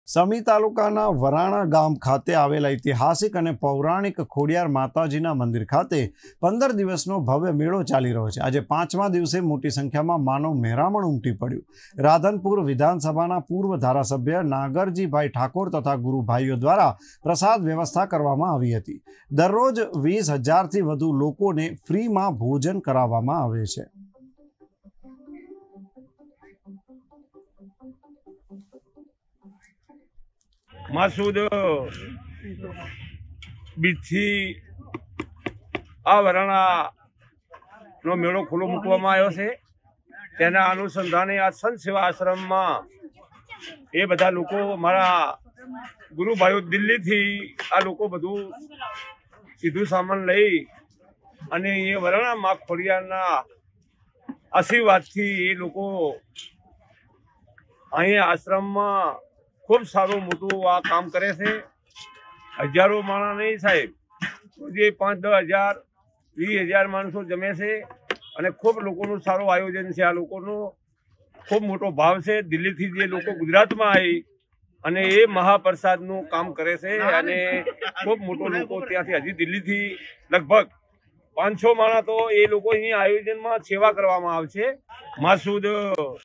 સમી તાલુકાના વરાણા ગામ ખાતે આવેલા ઐતિહાસિક અને પૌરાણિક ખોડિયાર માતાજીના મંદિર ખાતે 15 દિવસનો ભવ્ય મેળો ચાલી રહ્યો છે। આજે 5મા દિવસે મોટી સંખ્યામાં માનવ મહેરામણ ઉમટી પડ્યું। રાધનપુર વિધાનસભાના પૂર્વ ધારાસભ્ય નાગરજીભાઈ ઠાકોર તથા ગુરુભાઈઓ દ્વારા પ્રસાદ વ્યવસ્થા કરવામાં આવી હતી। દરરોજ 20,000થી વધુ લોકોને ફ્રીમાં ભોજન કરાવવામાં આવે છે। માસૂદ બીજથી આ વરાણાનો મેળો ખુલ્લો મૂકવામાં આવ્યો છે। તેના અનુસંધાને આ સંત સેવા આશ્રમમાં એ બધા લોકો મારા ગુરુભાઈઓ દિલ્હીથી આ લોકો બધું સીધું સામાન લઈ અને એ વરાણામાં ખોડિયારના આશીર્વાદથી એ લોકો અહીંયા આશ્રમમાં खूब सारू मोटू आ काम करे से। हजारों माणस नहीं साहेब, जे 5-10,000 20,000 माणसों जमे से अने खूब लोगों सारू आयोजन से। आ लोगों खूब मोटो भाव से दिल्ली थी जे लोग गुजरात में आई अने ए महाप्रसाद नु काम करे से अने खूब मोटो लोग त्याथी हजी दिल्ली थी लगभग 500 माणस तो ए लोग अहीं आयोजन में सेवा करवामां आवशे। मासूद